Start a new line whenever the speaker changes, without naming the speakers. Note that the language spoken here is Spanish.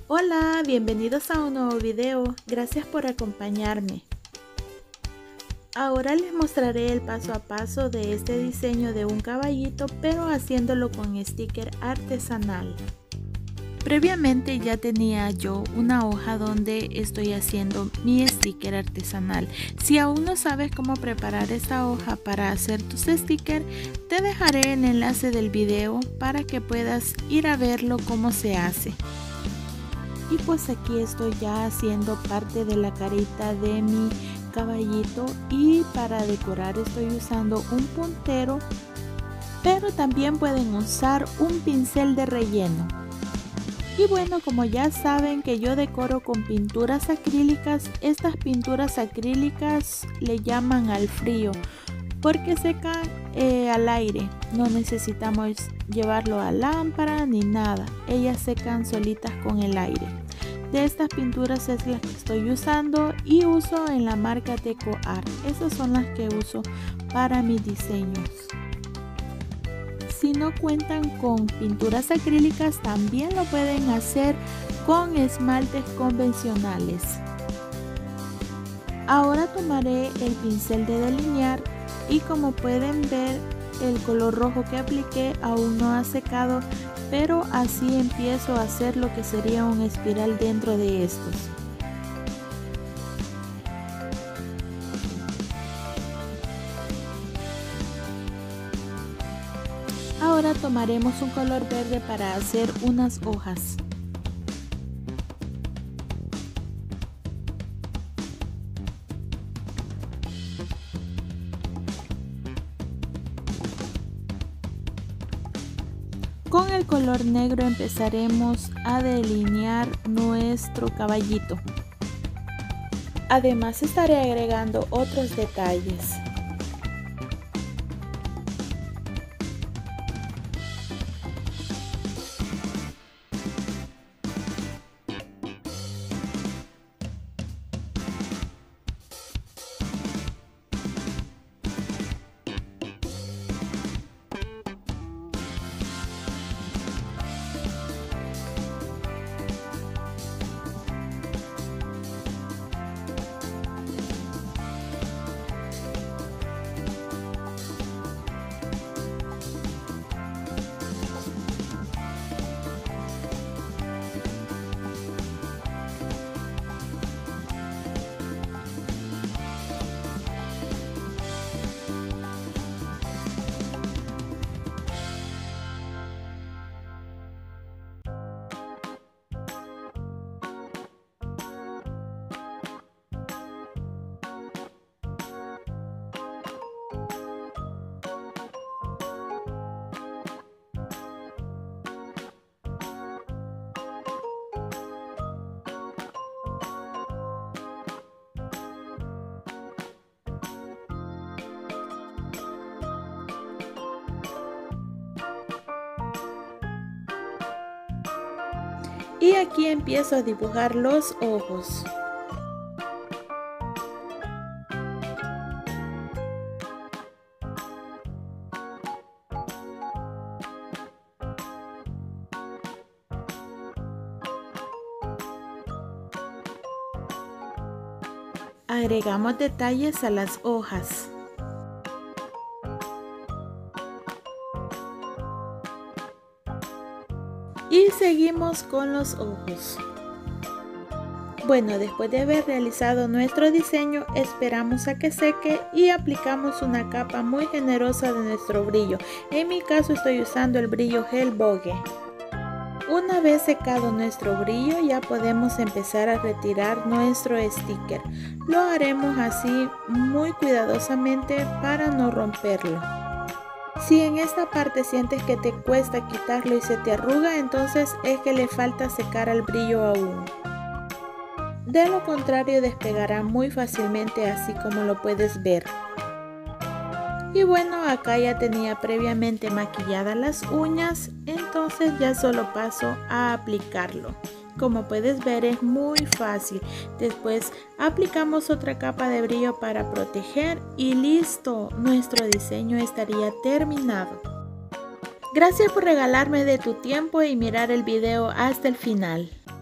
Hola, bienvenidos a un nuevo video. Gracias por acompañarme. Ahora les mostraré el paso a paso de este diseño de un caballito, pero haciéndolo con sticker artesanal. Previamente ya tenía yo una hoja donde estoy haciendo mi sticker artesanal. Si aún no sabes cómo preparar esta hoja para hacer tus stickers, te dejaré el enlace del video para que puedas ir a verlo cómo se hace. Y pues aquí estoy ya haciendo parte de la carita de mi caballito, y para decorar estoy usando un puntero, pero también pueden usar un pincel de relleno. Y bueno, como ya saben que yo decoro con pinturas acrílicas, estas pinturas acrílicas le llaman al frío porque secan al aire, no necesitamos llevarlo a lámpara ni nada, ellas secan solitas con el aire. De estas pinturas es las que estoy usando y uso en la marca DecoArt. Esas son las que uso para mis diseños. Si no cuentan con pinturas acrílicas, también lo pueden hacer con esmaltes convencionales. Ahora tomaré el pincel de delinear y como pueden ver, el color rojo que apliqué aún no ha secado, pero así empiezo a hacer lo que sería un espiral dentro de estos. Ahora tomaremos un color verde para hacer unas hojas. Con el color negro empezaremos a delinear nuestro caballito. Además estaré agregando otros detalles. Y aquí empiezo a dibujar los ojos. Agregamos detalles a las hojas. Y seguimos con los ojos. Bueno, después de haber realizado nuestro diseño, esperamos a que seque y aplicamos una capa muy generosa de nuestro brillo. En mi caso estoy usando el brillo Gel Vogue. Una vez secado nuestro brillo, ya podemos empezar a retirar nuestro sticker. Lo haremos así muy cuidadosamente para no romperlo. Si en esta parte sientes que te cuesta quitarlo y se te arruga, entonces es que le falta secar al brillo aún. De lo contrario, despegará muy fácilmente, así como lo puedes ver. Y bueno, acá ya tenía previamente maquilladas las uñas, entonces ya solo paso a aplicarlo. Como puedes ver, es muy fácil. Después aplicamos otra capa de brillo para proteger y listo, nuestro diseño estaría terminado. Gracias por regalarme de tu tiempo y mirar el video hasta el final.